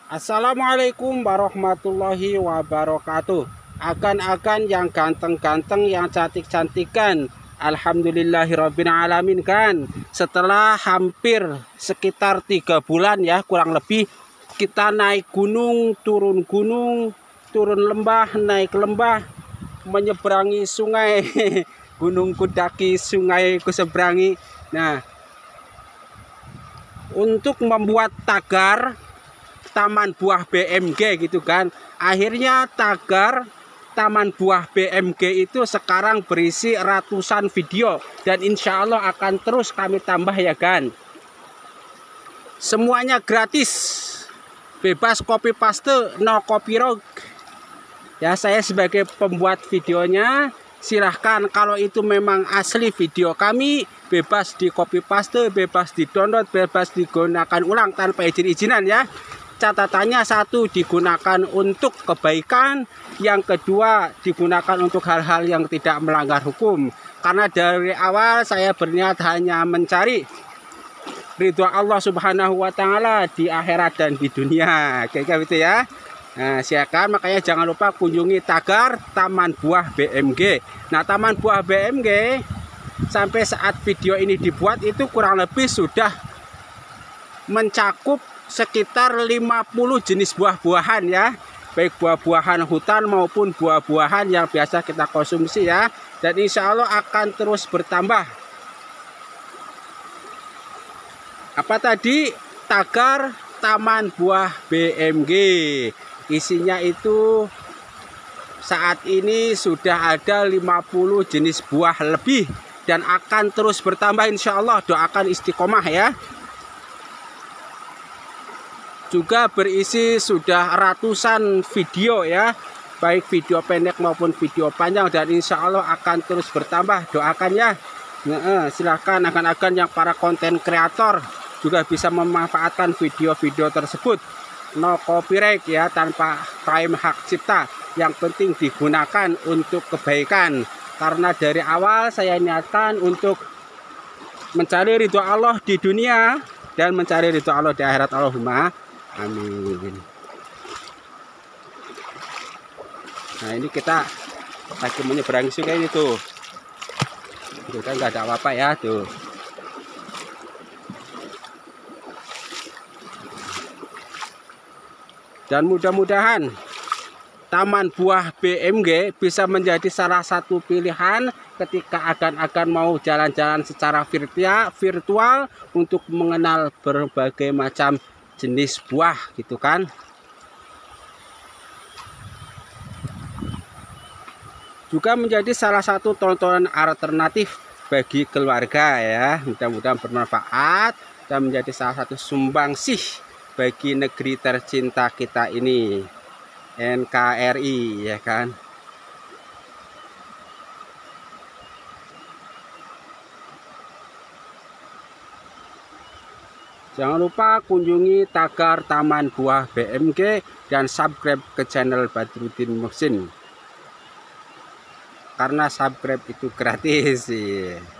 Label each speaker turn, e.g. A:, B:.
A: Assalamualaikum warahmatullahi wabarakatuh. Akan yang ganteng-ganteng, yang cantik-cantikan, alhamdulillahirabbil alamin kan. Setelah hampir sekitar 3 bulan ya, kurang lebih, kita naik gunung, turun lembah, naik lembah, menyeberangi sungai. Gunung kudaki, sungai kuseberangi. Nah, untuk membuat tagar Taman Buah BMG gitu kan, akhirnya tagar Taman Buah BMG itu sekarang berisi ratusan video, dan insya Allah akan terus kami tambah ya kan. Semuanya gratis, bebas copy paste, no copyright ya. Saya sebagai pembuat videonya, silahkan kalau itu memang asli video kami, bebas di copy paste, bebas di download, bebas digunakan ulang tanpa izinan ya. Catatannya, satu, digunakan untuk kebaikan, yang kedua digunakan untuk hal-hal yang tidak melanggar hukum. Karena dari awal saya berniat hanya mencari ridho Allah Subhanahu wa Ta'ala di akhirat dan di dunia, kayak gitu ya. Nah, silakan, makanya jangan lupa kunjungi tagar Taman Buah BMG. Nah, Taman Buah BMG sampai saat video ini dibuat itu kurang lebih sudah mencakup sekitar 50 jenis buah-buahan ya, baik buah-buahan hutan maupun buah-buahan yang biasa kita konsumsi ya, dan insya Allah akan terus bertambah. Apa tadi? Tagar Taman Buah BMG. Isinya itu saat ini sudah ada 50 jenis buah lebih, dan akan terus bertambah insya Allah. Doakan istiqomah ya. Juga berisi sudah ratusan video ya, baik video pendek maupun video panjang, dan insya Allah akan terus bertambah. Doakan ya. Silahkan akan yang para konten kreator juga bisa memanfaatkan video-video tersebut. No copyright ya, tanpa klaim hak cipta. Yang penting digunakan untuk kebaikan. Karena dari awal saya niatkan untuk mencari ridho Allah di dunia dan mencari ridho Allah di akhirat. Allahumma amin. Nah, ini kita lagi menyeberangi sungai ini tuh. Kita nggak ada apa-apa ya tuh. Dan mudah-mudahan Taman Buah BMG bisa menjadi salah satu pilihan ketika akan mau jalan-jalan secara virtual untuk mengenal berbagai macam jenis buah gitu kan. Juga menjadi salah satu tontonan alternatif bagi keluarga ya. Mudah-mudahan bermanfaat dan menjadi salah satu sumbangsih bagi negeri tercinta kita ini, NKRI ya kan. Jangan lupa kunjungi tagar Taman Buah BMG dan subscribe ke channel Badruddin Muhsin, karena subscribe itu gratis.